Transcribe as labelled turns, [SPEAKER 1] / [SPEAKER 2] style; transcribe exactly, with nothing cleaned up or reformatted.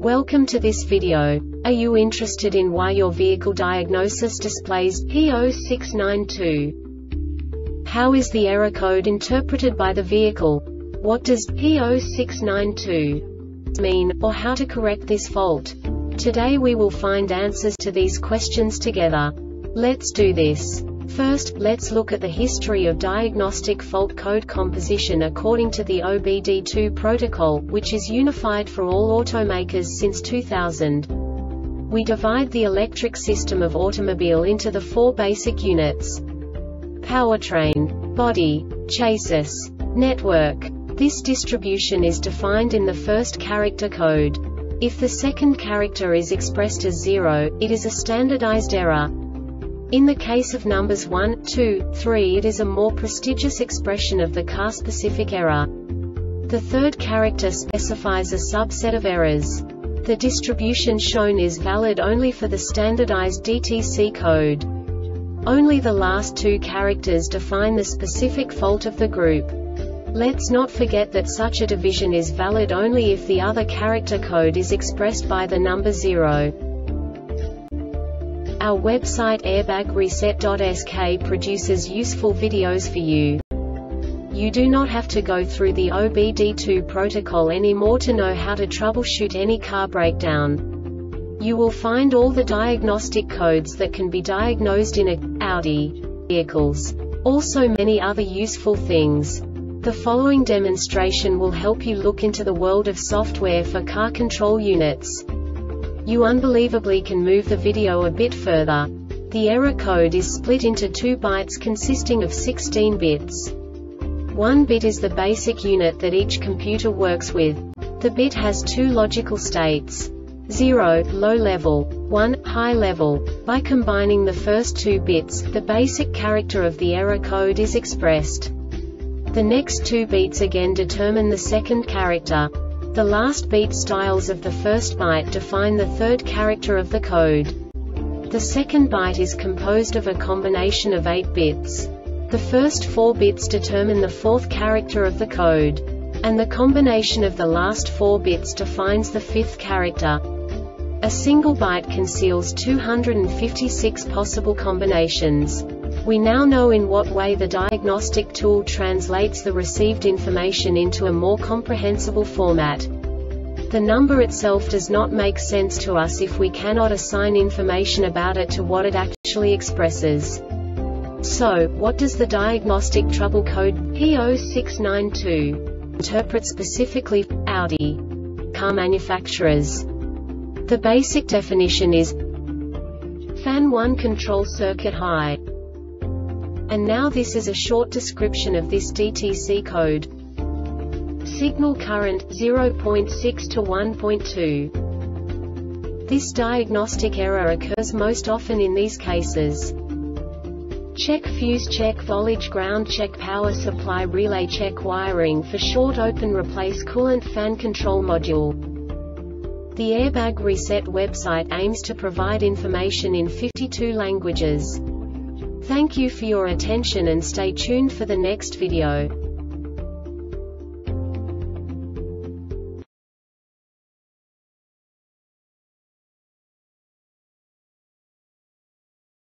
[SPEAKER 1] Welcome to this video. Are you interested in why your vehicle diagnosis displays P zero six nine two? How is the error code interpreted by the vehicle? What does P zero six nine two mean, or how to correct this fault? Today we will find answers to these questions together. Let's do this. First, let's look at the history of diagnostic fault code composition according to the O B D two protocol, which is unified for all automakers since two thousand. We divide the electric system of automobile into the four basic units: powertrain, body, chassis, network. This distribution is defined in the first character code. If the second character is expressed as zero, it is a standardized error. In the case of numbers one, two, three, it is a more prestigious expression of the car-specific error. The third character specifies a subset of errors. The distribution shown is valid only for the standardized D T C code. Only the last two characters define the specific fault of the group. Let's not forget that such a division is valid only if the other character code is expressed by the number zero. Our website airbag reset dot S K produces useful videos for you. You do not have to go through the O B D two protocol anymore to know how to troubleshoot any car breakdown. You will find all the diagnostic codes that can be diagnosed in a Audi vehicles. Also many other useful things. The following demonstration will help you look into the world of software for car control units. You unbelievably can move the video a bit further. The error code is split into two bytes consisting of sixteen bits. One bit is the basic unit that each computer works with. The bit has two logical states: zero, low level, one, high level. By combining the first two bits, the basic character of the error code is expressed. The next two bits again determine the second character. The last beat styles of the first byte define the third character of the code. The second byte is composed of a combination of eight bits. The first four bits determine the fourth character of the code. And the combination of the last four bits defines the fifth character. A single byte conceals two hundred fifty-six possible combinations. We now know in what way the diagnostic tool translates the received information into a more comprehensible format. The number itself does not make sense to us if we cannot assign information about it to what it actually expresses. So, what does the diagnostic trouble code P zero six nine two interpret specifically for Audi car manufacturers? The basic definition is fan one control circuit high. And now this is a short description of this D T C code. Signal current zero point six to one point two. This diagnostic error occurs most often in these cases: check fuse, check voltage, ground, check power supply, relay, check wiring. For short, open, replace coolant, fan control module. The Airbag Reset website aims to provide information in fifty-two languages. Thank you for your attention and stay tuned for the next video.